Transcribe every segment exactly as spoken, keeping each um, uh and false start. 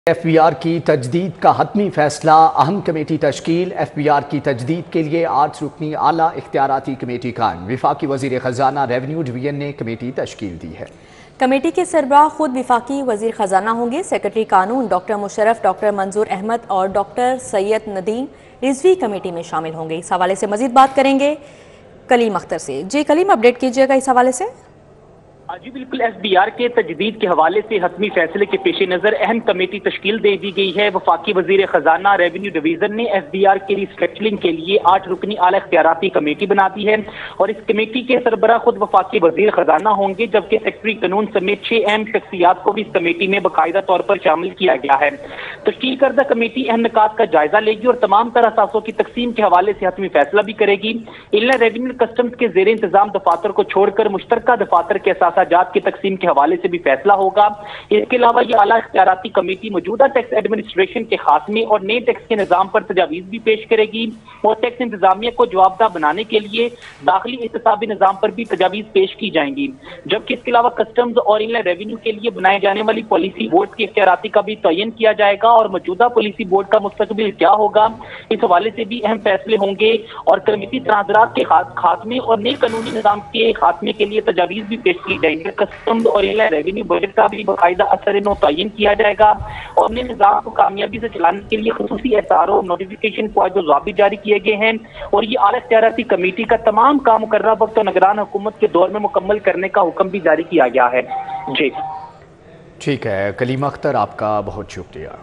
F B are کی تجدید کا حتمی فیصلہ، اہم کمیٹی تشکیل۔ ایف بی آر کی تجدید کے لیے آٹھ رکنی اعلیٰ اختیاراتی کمیٹی قائم۔ وفاقی وزیر خزانہ ریونیو ڈویژن نے کمیٹی تشکیل دی ہے۔ کمیٹی کے سربراہ خود وفاقی وزیر خزانہ ہوں گے۔ سیکرٹری قانون ڈاکٹر مشرف، ڈاکٹر منظور احمد اور ڈاکٹر سید ندیم رضوی کمیٹی میں شامل ہوں گے۔ اس حوالے سے مزید بات کریں گے کلیم اختر سے۔ جی کلیم، اپڈیٹ کیجیے گا اس حوالے سے۔ جی بالکل، ایف بی آر کے تجدید کے حوالے سے حتمی فیصلے کے پیش نظر اہم کمیٹی تشکیل دے دی گئی ہے۔ وفاقی وزیر خزانہ ریونیو ڈویژن نے ایف بی آر کے ری اسٹرکچرنگ کے لیے آٹھ رکنی اعلیٰ اختیاراتی کمیٹی بنا دی ہے اور اس کمیٹی کے سربراہ خود وفاقی وزیر خزانہ ہوں گے، جبکہ سیکرٹری قانون سمیت چھ اہم شخصیات کو بھی اس کمیٹی میں باقاعدہ طور پر شامل کیا گیا ہے۔ تشکیل کردہ کمیٹی اہم نکات کا جائزہ لے گی اور تمام تر اثاثوں کی تقسیم کے حوالے سے حتمی فیصلہ بھی کرے گی۔ انلینڈ ریونیو کسٹمز کے زیر انتظام دفاتر کو چھوڑ کر مشترکہ دفاتر کے اثاثہ جات کی تقسیم کے حوالے سے بھی فیصلہ ہوگا۔ اس کے علاوہ یہ اعلیٰ اختیاراتی کمیٹی موجودہ ٹیکس ایڈمنسٹریشن کے خاتمے اور نئے ٹیکس کے نظام پر تجاویز بھی پیش کرے گی اور ٹیکس انتظامیہ کو جواب دہ بنانے کے لیے داخلی احتسابی نظام پر بھی تجاویز پیش کی جائیں گی، جبکہ اس کے علاوہ کسٹمز اور انلینڈ ریونیو کے لیے بنائے جانے والی پالیسی بورڈ کی اختیاراتی کا بھی تعین کیا جائے گا اور موجودہ پالیسی بورڈ کا مستقبل کیا ہوگا، اس حوالے سے بھی اہم فیصلے ہوں گے اور کمیٹی تنازعات کے خاتمے اور نئے قانونی نظام کے خاتمے کے لیے تجاویز بھی پیش کی جائیں گے۔ کسٹمز اور ریونیو بجٹ کا بھی باقاعدہ اثر نو تعین کیا جائے گا اور اپنے نظام کو کامیابی سے چلانے کے لیے خصوصی احسار و نوٹیفیکیشن فوائد و ضوابط جاری کیے گئے ہیں اور یہ اعلیٰ اختیاراتی کمیٹی کا تمام کام مقررہ وقت و نگران حکومت کے دور میں مکمل کرنے کا حکم بھی جاری کیا گیا ہے۔ جی ٹھیک ہے کلیم اختر، آپ کا بہت شکریہ۔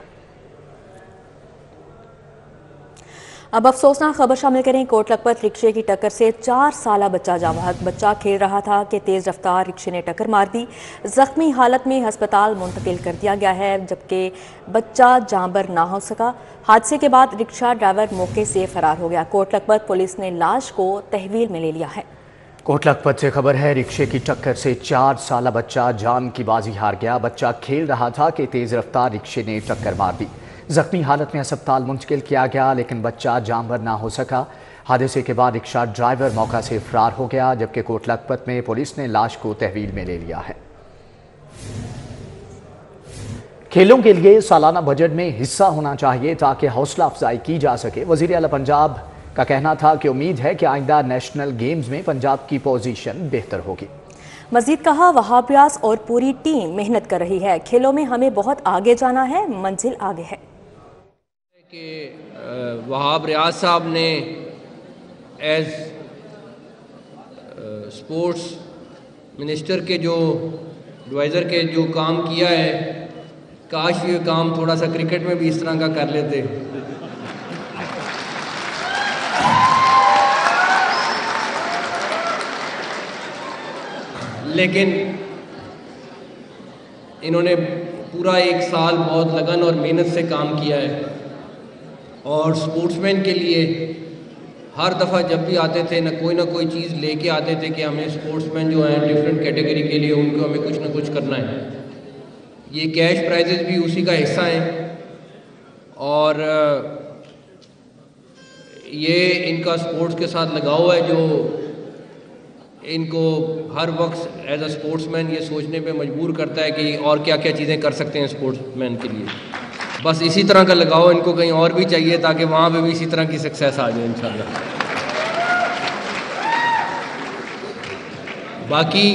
اب افسوسناک خبر شامل کریں۔ کوٹ لکھپت رکشے کی ٹکر سے چار سالہ بچہ جاں بحق۔ بچہ کھیل رہا تھا کہ تیز رفتار رکشے نے ٹکر مار دی، زخمی حالت میں ہسپتال منتقل کر دیا گیا ہے، جبکہ بچہ جاں بر نہ ہو سکا۔ حادثے کے بعد رکشہ ڈرائیور موقع سے فرار ہو گیا۔ کوٹ لکھپت پولیس نے لاش کو تحویل میں لے لیا ہے۔ کوٹ لکھپت سے خبر ہے، رکشے کی ٹکر سے چار سالہ بچہ جان کی بازی ہار گیا۔ بچہ کھیل رہا تھا کہ تیز رفتار رکشے نے ٹکر مار دی، زخمی حالت میں ہسپتال منتقل کیا گیا لیکن بچہ جاں بر نہ ہو سکا۔ حادثے کے بعد رکشہ ڈرائیور موقع سے فرار ہو گیا، جبکہ کوٹ لکھپت میں پولیس نے لاش کو تحویل میں لے لیا ہے۔ کھیلوں کے لیے سالانہ بجٹ میں حصہ ہونا چاہیے تاکہ حوصلہ افزائی کی جا سکے۔ وزیر اعلیٰ پنجاب کا کہنا تھا کہ امید ہے کہ آئندہ نیشنل گیمز میں پنجاب کی پوزیشن بہتر ہوگی۔ مزید کہا، وہاب ریاض اور پوری ٹیم محنت کر رہی ہے، کھیلوں میں ہمیں بہت آگے جانا ہے، منزل آگے ہے۔ کہ وہاب ریاض صاحب نے ایز سپورٹس منسٹر کے جو ایڈوائزر کے جو کام کیا ہے، کاش یہ کام تھوڑا سا کرکٹ میں بھی اس طرح کا کر لیتے۔ لیکن انہوں نے پورا ایک سال بہت لگن اور محنت سے کام کیا ہے اور سپورٹس مین کے لیے ہر دفعہ جب بھی آتے تھے نہ کوئی نہ کوئی چیز لے کے آتے تھے کہ ہمیں سپورٹس مین جو ہیں ڈیفرنٹ کیٹیگری کے لیے ان کو ہمیں کچھ نہ کچھ کرنا ہے۔ یہ کیش پرائزز بھی اسی کا حصہ ہیں اور یہ ان کا سپورٹس کے ساتھ لگاؤ ہے جو ان کو ہر وقت ایز اے سپورٹس مین یہ سوچنے پہ مجبور کرتا ہے کہ اور کیا کیا چیزیں کر سکتے ہیں سپورٹس مین کے لیے۔ بس اسی طرح کا لگاؤ ان کو کہیں اور بھی چاہیے تاکہ وہاں پہ بھی اسی طرح کی سکسیس آ جائے انشاءاللہ۔ باقی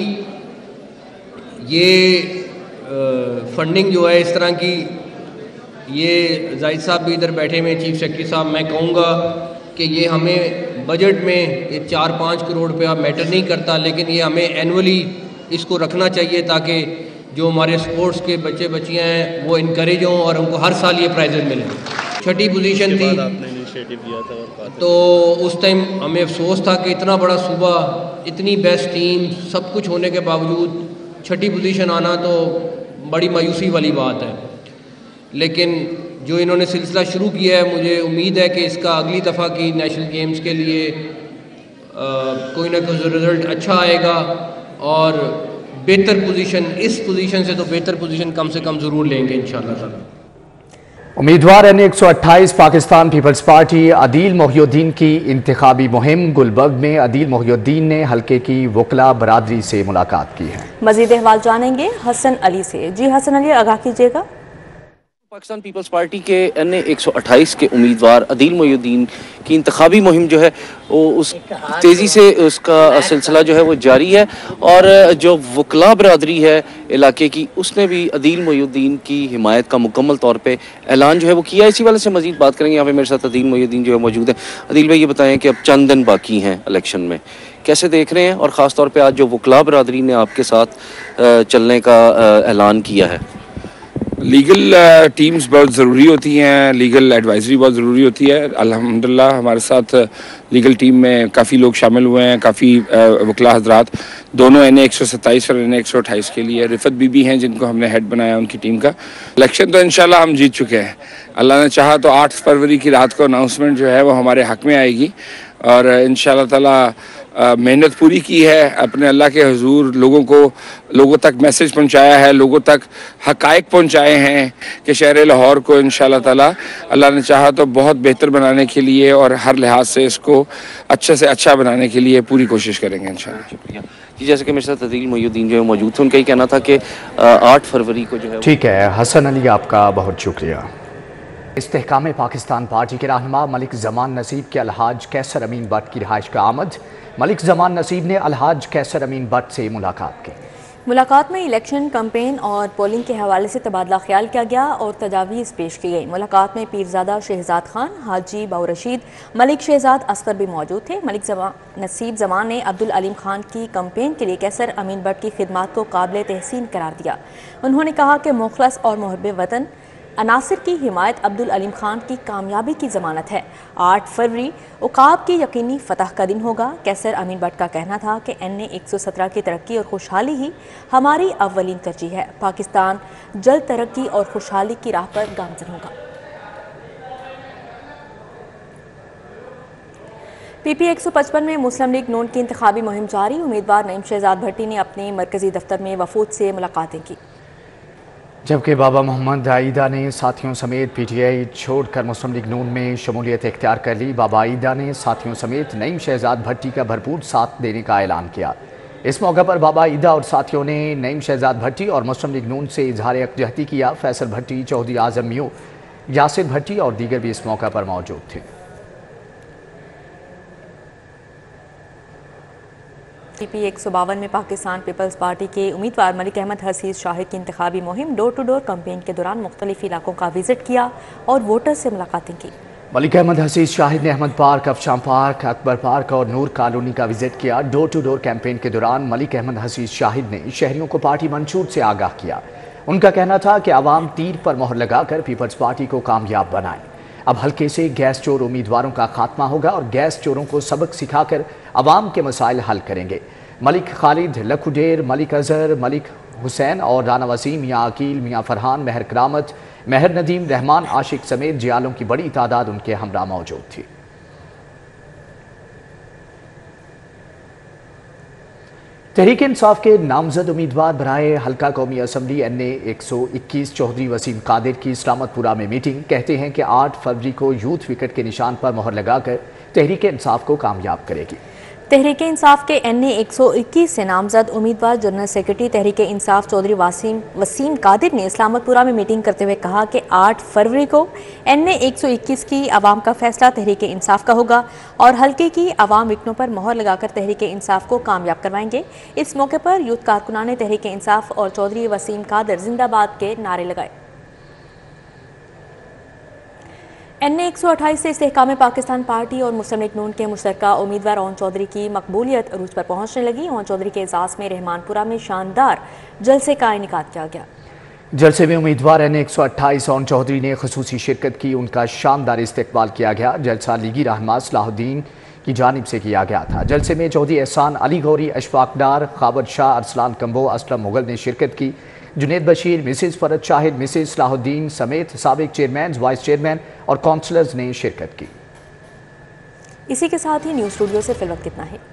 یہ فنڈنگ جو ہے اس طرح کی، یہ زاہد صاحب بھی ادھر بیٹھے ہوئے چیف سیکرٹری صاحب، میں کہوں گا کہ یہ ہمیں بجٹ میں یہ چار پانچ کروڑ روپیہ میٹر نہیں کرتا، لیکن یہ ہمیں اینولی اس کو رکھنا چاہیے تاکہ جو ہمارے سپورٹس کے بچے بچیاں ہیں وہ انکریج ہوں اور ان کو ہر سال یہ پرائزز ملیں۔ چھٹی پوزیشن تھی تو اس ٹائم ہمیں افسوس تھا کہ اتنا بڑا صوبہ، اتنی بیسٹ ٹیم، سب کچھ ہونے کے باوجود چھٹی پوزیشن آنا تو بڑی مایوسی والی بات ہے، لیکن جو انہوں نے سلسلہ شروع کیا ہے مجھے امید ہے کہ اس کا اگلی دفعہ کی نیشنل گیمز کے لیے کوئی نہ کوئی رزلٹ اچھا آئے گا اور بہتر پوزیشن، اس پوزیشن سے تو بہتر پوزیشن کم سے کم ضرور لیں گے انشاءاللہ۔ امیدوار این ایک سو اٹھائیس پاکستان پیپلز پارٹی عدیل محی الدین کی انتخابی مہم۔ گلبرگ میں عدیل محی الدین نے حلقے کی وکلا برادری سے ملاقات کی ہے۔ مزید احوال جانیں گے حسن علی سے۔ جی حسن علی، آگاہ کیجیے گا۔ پاکستان پیپلز پارٹی کے این اے ایک سو اٹھائیس کے امیدوار عدیل محی الدین کی انتخابی مہم جو ہے وہ اس تیزی سے اس کا سلسلہ جو ہے وہ جاری ہے، اور جو وکلاء برادری ہے علاقے کی اس نے بھی عدیل محی الدین کی حمایت کا مکمل طور پہ اعلان جو ہے وہ کیا۔ اسی والے سے مزید بات کریں گے، یہاں پہ میرے ساتھ عدیل محی الدین جو ہے موجود ہیں۔ عدیل بھائی یہ بتائیں کہ اب چند دن باقی ہیں الیکشن میں، کیسے دیکھ رہے ہیں، اور خاص طور پہ آج جو وکلاء برادری نے آپ کے ساتھ چلنے کا اعلان کیا ہے؟ لیگل ٹیمز بہت ضروری ہوتی ہیں، لیگل ایڈوائزری بہت ضروری ہوتی ہے۔ الحمدللہ ہمارے ساتھ لیگل ٹیم میں کافی لوگ شامل ہوئے ہیں، کافی وکلاء حضرات دونوں این اے ایک سو ستائیس اور این اے ایک سو اٹھائیس کے لیے۔ رفت بی بی ہیں جن کو ہم نے ہیڈ بنایا ان کی ٹیم کا۔ الیکشن تو انشاءاللہ ہم جیت چکے ہیں، اللہ نے چاہا تو آٹھ فروری کی رات کو اناؤنسمنٹ جو ہے وہ ہمارے حق میں آئے گی، اور انشاءاللہ تعالی محنت پوری کی ہے، اپنے اللہ کے حضور لوگوں کو لوگوں تک میسج پہنچایا ہے، لوگوں تک حقائق پہنچائے ہیں کہ شہر لاہور کو انشاءاللہ تعالی اللہ نے چاہا تو بہت بہتر بنانے کے لیے اور ہر لحاظ سے اس کو اچھے سے اچھا بنانے کے لیے پوری کوشش کریں گے انشاءاللہ۔ شکریہ جی۔ جیسے کہ میرے ساتھ عدیل محی الدین جو ہے موجود تھے، ان کا یہ کہنا تھا کہ آٹھ فروری کو جو ہے ٹھیک ہے حسن علی، آپ کا بہت شکریہ۔ استحکام پاکستان پارٹی کے رہنما ملک زمان نصیب کے الحاج کیسر امین بٹ کی رہائش کا آمد۔ ملک زمان نصیب نے الحاج کیسر امین بٹ سے ملاقات کی۔ ملاقات میں الیکشن کمپین اور پولنگ کے حوالے سے تبادلہ خیال کیا گیا اور تجاویز پیش کی گئی۔ ملاقات میں پیرزادہ شہزاد خان، حاجی باو رشید، ملک شہزاد اصغر بھی موجود تھے۔ ملک نصیب زمان نے عبدالعلیم خان کی کمپین کے لیے کیسر امین بٹ کی خدمات کو قابل تحسین قرار دیا۔ انہوں نے کہا کہ مخلص اور محب وطن عناصر کی حمایت عبدالعلیم خان کی کامیابی کی ضمانت ہے۔ آٹھ فروری عقاب کی یقینی فتح کا دن ہوگا۔ کیسر امین بٹ کا کہنا تھا کہ این اے ایک سو سترہ کی ترقی اور خوشحالی ہی ہماری اولین ترجیح ہے۔ پاکستان جلد ترقی اور خوشحالی کی راہ پر گامزن ہوگا۔ پی پی ایک سو پچپن میں مسلم لیگ نون کی انتخابی مہم جاری۔ امیدوار نعیم شہزاد بھٹی نے اپنے مرکزی دفتر میں وفود سے ملاقاتیں کی، جبکہ بابا محمد عیدہ نے ساتھیوں سمیت پی ٹی آئی چھوڑ کر مسلم لیگ نون میں شمولیت اختیار کر لی۔ بابا عیدہ نے ساتھیوں سمیت نعیم شہزاد بھٹی کا بھرپور ساتھ دینے کا اعلان کیا۔ اس موقع پر بابا عیدہ اور ساتھیوں نے نعیم شہزاد بھٹی اور مسلم لیگ نون سے اظہار یکجہتی کیا۔ فیصل بھٹی، چودھری اعظم میو، یاسر بھٹی اور دیگر بھی اس موقع پر موجود تھے۔ پی پی ایک سو باون میں پاکستان پیپلز پارٹی کے امیدوار ملک احمد حسیس شاہد کی انتخابی مہم ڈور ٹو ڈور کمپین کے دوران مختلف علاقوں کا وزٹ کیا اور ووٹر سے ملاقاتیں کی۔ ملک احمد حسیس شاہد نے Ahmed park, Afshan park, Akbar park اور نور کالونی کا وزٹ کیا۔ ڈور ٹو ڈور کیمپین کے دوران ملک احمد حسیس شاہد نے شہریوں کو پارٹی منشور سے آگاہ کیا۔ ان کا کہنا تھا کہ عوام تیر پر مہر لگا کر پیپلز پارٹی کو کامیاب بنائیں۔ اب حلقے سے گیس چور امیدواروں کا خاتمہ ہوگا اور گیس چوروں کو سبق سکھا کر عوام کے مسائل حل کریں گے۔ ملک خالد، لکھو ڈیر، ملک اظہر، ملک حسین اور رانا وسیم، میاں عقیل، میاں فرحان، مہر کرامت، مہر ندیم، رحمان عاشق سمیت جیالوں کی بڑی تعداد ان کے ہمراہ موجود تھی۔ تحریک انصاف کے نامزد امیدوار برائے حلقہ قومی اسمبلی این اے ایک سو اکیس چودھری وسیم قادر کی سلامت پورہ میں میٹنگ۔ کہتے ہیں کہ آٹھ فروری کو یوتھ وکٹ کے نشان پر مہر لگا کر تحریک انصاف کو کامیاب کرے گی۔ تحریک انصاف کے این اے ایک سو اکیس سے نامزد امیدوار جنرل سیکرٹری تحریک انصاف چودھری وسیم وسیم قادر نے اسلامت پورہ میں میٹنگ کرتے ہوئے کہا کہ آٹھ فروری کو این اے ایک سو اکیس کی عوام کا فیصلہ تحریک انصاف کا ہوگا اور حلقے کی عوام وکٹوں پر مہر لگا کر تحریک انصاف کو کامیاب کروائیں گے۔ اس موقع پر یوتھ کارکنان تحریک انصاف اور چودھری وسیم قادر زندہ باد کے نعرے لگائے۔ این اے ایک سو اٹھائیس سے استحکام پاکستان پارٹی اور مسلم لیگ نون کے مشترکہ امیدوار اون چودھری کی مقبولیت عروج پر پہنچنے لگی۔ اون چودھری کے اعزاز میں رحمان پورہ میں شاندار جلسے کا انعقاد کیا گیا۔ جلسے میں امیدوار این اے ایک سو اٹھائیس اون چودھری نے خصوصی شرکت کی، ان کا شاندار استقبال کیا گیا۔ جلسہ لیگی رہنما صلاح الدین کی جانب سے کیا گیا تھا۔ جلسے میں چودھری احسان علی گوری، اشفاق ڈار، خابر شاہ، ارسلان کمبو، اسلم مغل نے شرکت کی۔ جنید بشیر، مسز فرد شاہد، مسز صلاح الدین سمیت سابق چیئرمین، وائس چیئرمین اور کونسلرز نے شرکت کی۔ اسی کے ساتھ ہی نیوز اسٹوڈیو سے فی الوقت کتنا ہے۔